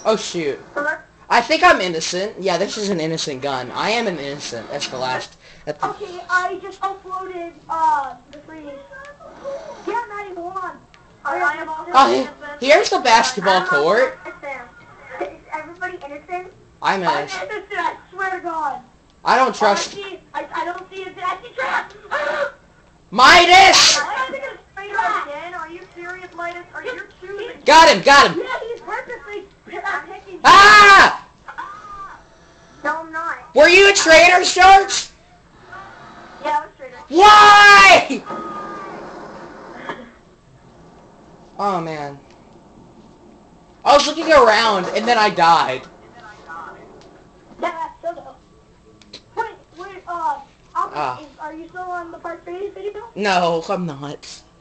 Oh shoot. I think I'm innocent. Yeah, this is an innocent gun. I am an innocent. That's the last. Okay, I just uploaded the free. Yeah, 91. I am also Oh, here's the basketball court. Is everybody innocent? I'm I'm innocent. innocent, I swear to God. I don't trust. I don't see it. I see traps. Midas! Again? Are you serious, Midas? Are you choosing? Got him! Got him! Yeah, he's purposely picking. Ah! No, I'm not. Were you a traitor, Sharks? Yeah, I was traitor. Why? Oh man. I was looking around and then I died. Yeah, so though. Wait, are you still on the Park Bay video? No, I'm not.